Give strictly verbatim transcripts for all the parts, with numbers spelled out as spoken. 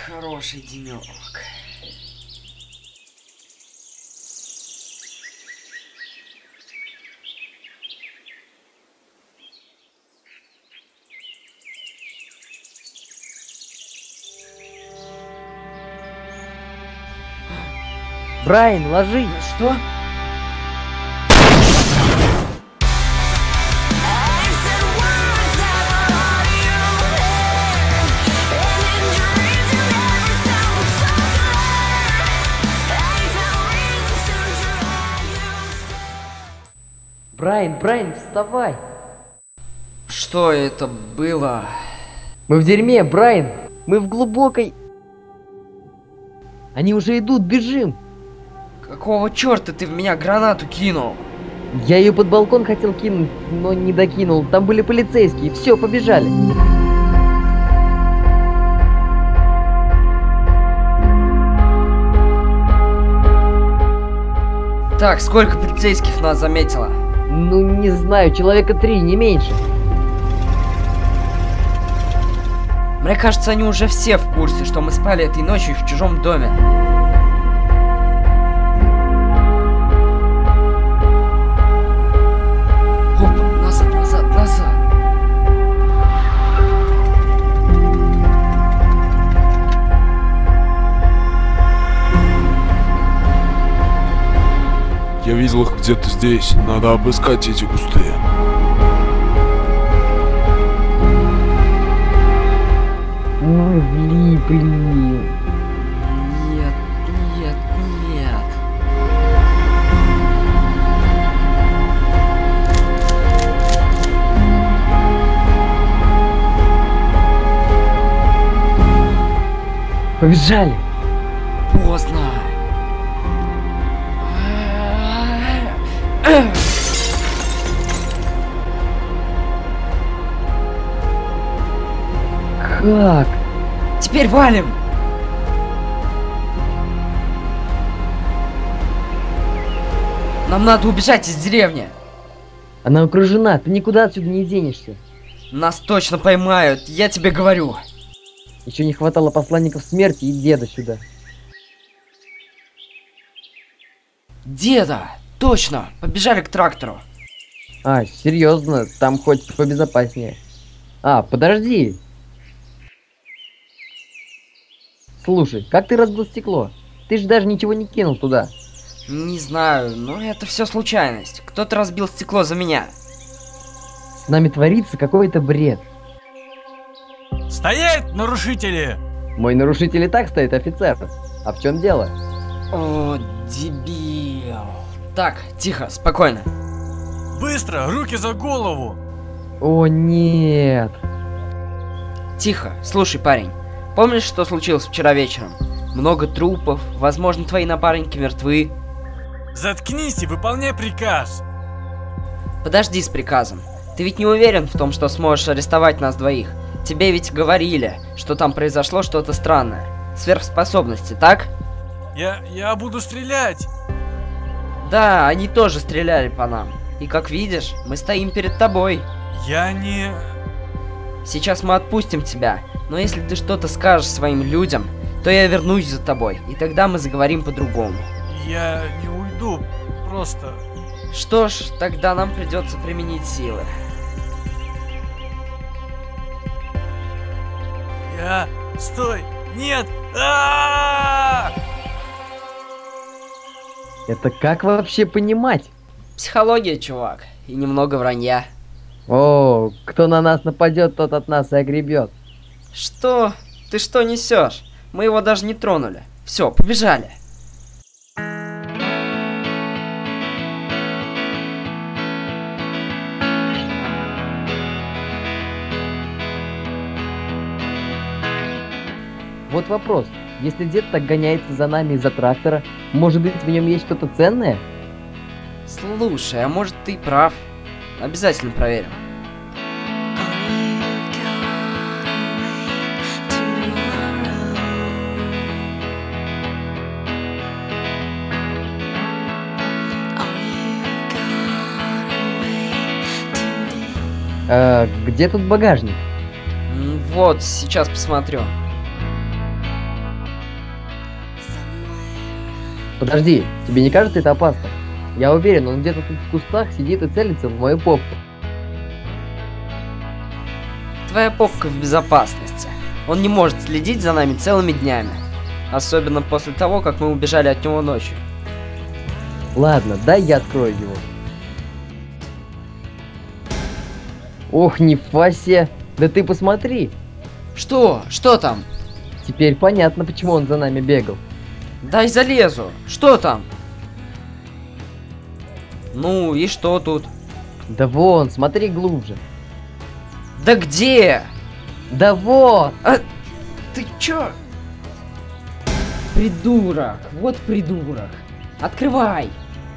Хороший денек. Брайан, ложись! Что? Брайан, Брайан, вставай! Что это было? Мы в дерьме, Брайан! Мы в глубокой... Они уже идут, бежим! Какого черта ты в меня гранату кинул? Я ее под балкон хотел кинуть, но не докинул. Там были полицейские. Все, побежали. Так, сколько полицейских нас заметило? Ну, не знаю, человека три, не меньше. Мне кажется, они уже все в курсе, что мы спали этой ночью в чужом доме. Опа, назад, назад, назад. Я видел их где-то здесь. Надо обыскать эти кусты. Мы влипли. Нет, нет, нет. Побежали. Поздно. Как? Теперь валим. Нам надо убежать из деревни. Она окружена, ты никуда отсюда не денешься. Нас точно поймают, я тебе говорю. Еще не хватало посланников смерти и деда сюда. Деда, точно, побежали к трактору. А, серьезно, там хоть побезопаснее. А, подожди. Слушай, как ты разбил стекло? Ты же даже ничего не кинул туда. Не знаю, но это все случайность. Кто-то разбил стекло за меня. С нами творится какой-то бред. Стоять, нарушители! Мой нарушитель и так стоит, офицер. А в чем дело? О, дебил. Так, тихо, спокойно. Быстро, руки за голову! О, нет. Тихо, слушай, парень. Помнишь, что случилось вчера вечером? Много трупов, возможно, твои напарники мертвы. Заткнись и выполняй приказ. Подожди с приказом. Ты ведь не уверен в том, что сможешь арестовать нас двоих? Тебе ведь говорили, что там произошло что-то странное. Сверхспособности, так? Я, я буду стрелять. Да, они тоже стреляли по нам. И как видишь, мы стоим перед тобой. Я не... Сейчас мы отпустим тебя, но если ты что-то скажешь своим людям, то я вернусь за тобой, и тогда мы заговорим по-другому. Я не уйду, просто... Что ж, тогда нам придется применить силы. Я... Стой! Нет! А-а-а! Это как вообще понимать? Психология, чувак, и немного вранья. О, кто на нас нападет, тот от нас и огребет. Что? Ты что несешь? Мы его даже не тронули. Все, побежали. Вот вопрос. Если дед так гоняется за нами из-за трактора, может быть, в нем есть что-то ценное? Слушай, а может ты прав? Обязательно проверим. А, где тут багажник? М, Вот, сейчас посмотрю. Подожди, тебе не кажется это опасно? Я уверен, он где-то тут в кустах сидит и целится в мою попку. Твоя попка в безопасности. Он не может следить за нами целыми днями. Особенно после того, как мы убежали от него ночью. Ладно, дай я открою его. Ох, нифига себе. Да ты посмотри. Что? Что там? Теперь понятно, почему он за нами бегал. Дай залезу. Что там? Ну и что тут? Да вон, смотри глубже. Да где? Да вот! А, ты чё? Придурок, вот придурок. Открывай.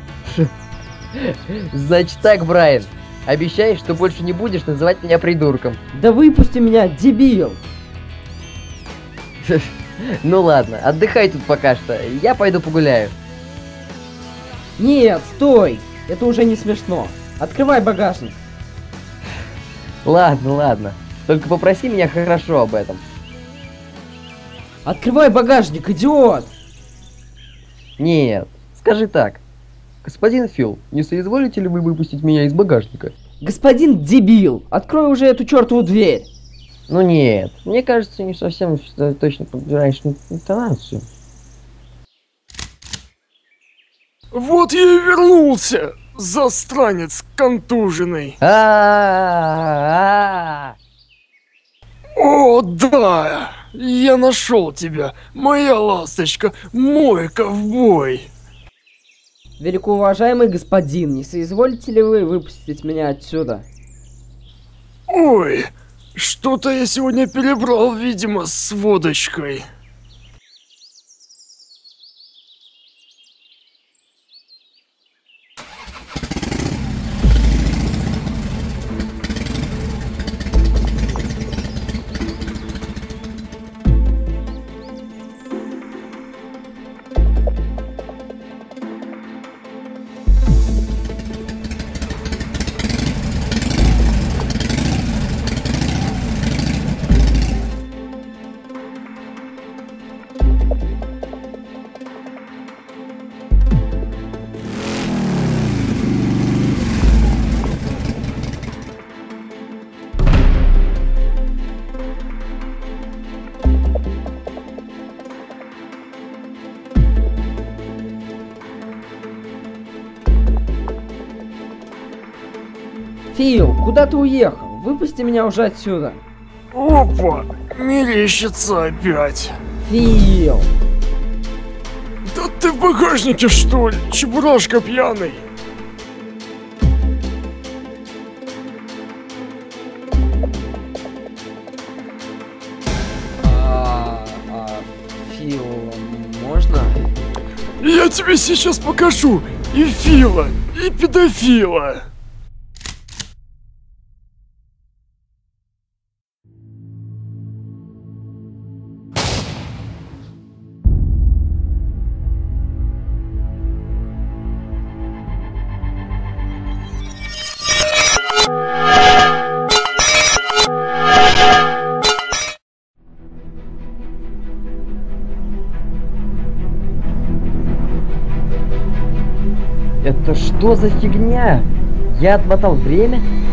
Значит так, Брайан. Обещаешь, что больше не будешь называть меня придурком. Да выпусти меня, дебил. Ну ладно, отдыхай тут пока что. Я пойду погуляю. Нет, стой. Это уже не смешно. Открывай багажник. Ладно, ладно. Только попроси меня хорошо об этом. Открывай багажник, идиот. Нет, скажи так. Господин Фил, не соизволите ли вы выпустить меня из багажника? Господин дебил, открой уже эту чертову дверь. Ну нет, мне кажется, не совсем точно подбираешь интонацию. Вот я и вернулся, засранец контуженный. А-а-а-а-а! О, да, я нашел тебя, моя ласточка, мой ковбой. Великоуважаемый господин, не соизволите ли вы выпустить меня отсюда? Ой, что-то я сегодня перебрал, видимо, с водочкой. Фил, куда ты уехал? Выпусти меня уже отсюда. Опа, мерещится опять. Фил! Да ты в багажнике, что ли? Чебурашка пьяный. А, а, Фил, можно? Я тебе сейчас покажу и Фила, и педофила. Это что за фигня? Я отмотал время?